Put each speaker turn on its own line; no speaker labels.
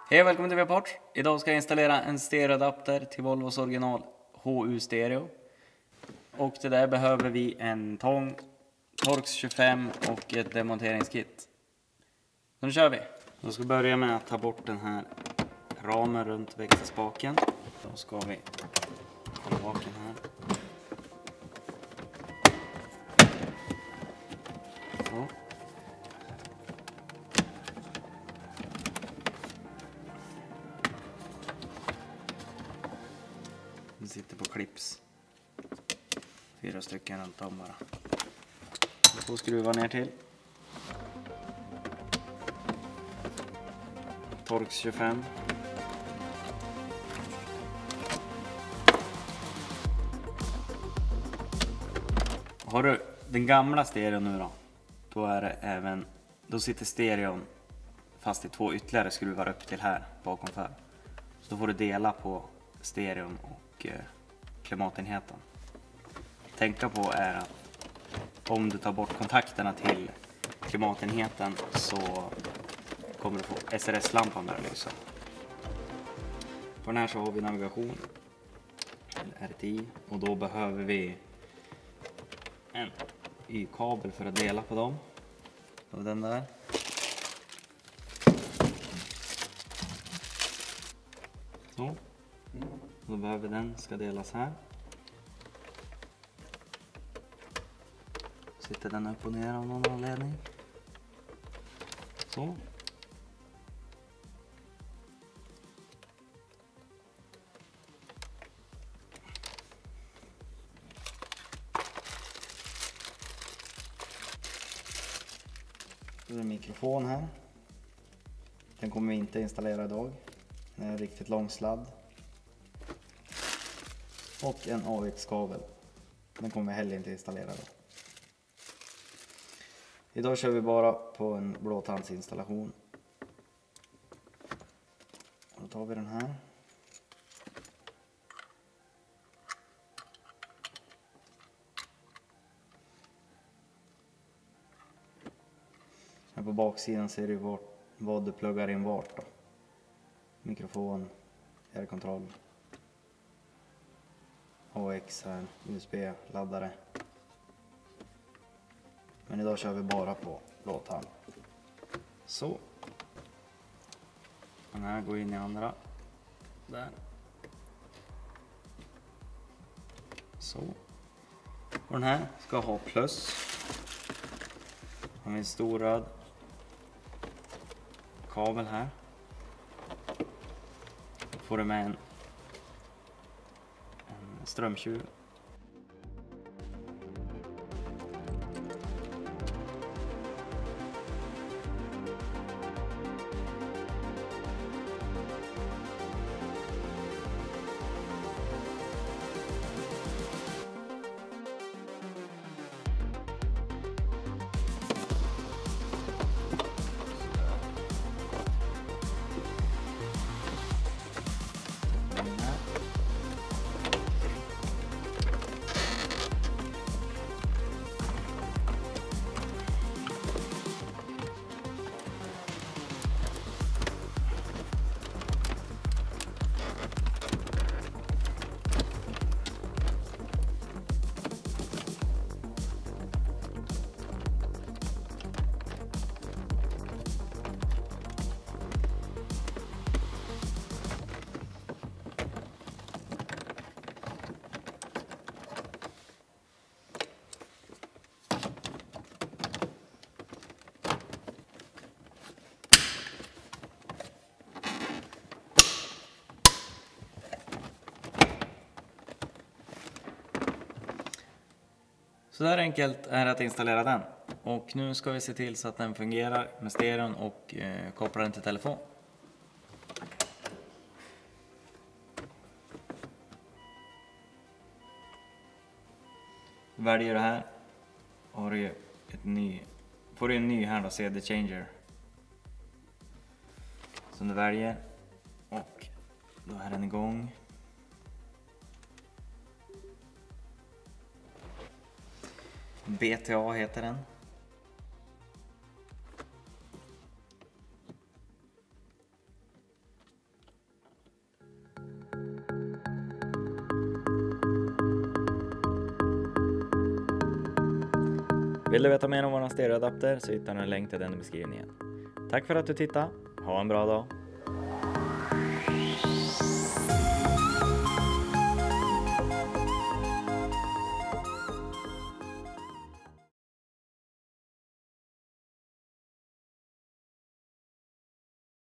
Hej och välkommen till Vport. Idag ska jag installera en stereoadapter till Volvos original HU Stereo. Och till det behöver vi en tång, Torx 25 och ett demonteringskit. Så nu kör vi. Då ska vi börja med att ta bort den här ramen runt växelspaken. Då ska vi ha baken här. Så. Den sitter på clips. 4 stycken runt om bara. 2 skruvar ner till. Torx 25. Har du den gamla stereon nu då är det även, då sitter stereon fast i 2 ytterligare skruvar upp till här bakomför. Så då får du dela på stereon och klimatenheten. Tänka på är att om du tar bort kontakterna till klimatenheten så kommer du få SRS-lampan där lysa. På den här så har vi navigation RTI och då behöver vi en Y-kabel för att dela på dem. Och den där. Så. Då behöver den ska delas här. Sitter den upp och ner av någon anledning. Så. Det är en mikrofon här. Den kommer vi inte installera idag. Den är en riktigt lång sladd. Och en AX-kabel. Den kommer vi heller inte installera då. Idag kör vi bara på en blåtandsinstallation. Då tar vi den här. Här på baksidan ser du vad du pluggar in vart då. Mikrofon, R-kontroll, AX här, USB-laddare. Men idag kör vi bara på blåtand. Så. Den här går in i andra. Där. Så. Och den här ska ha plus. Har vi en stor röd kabel här. Då får du med en strömtjuv. Så där enkelt är det att installera den. Och nu ska vi se till så att den fungerar med stereon och koppla den till telefon. Väljer du här har du får du en ny här då, CD changer. Som du väljer och då är den igång. BTA heter den.
Vill du veta mer om vår stereoadapter så hittar du en länk till den i beskrivningen. Tack för att du tittade. Ha en bra dag.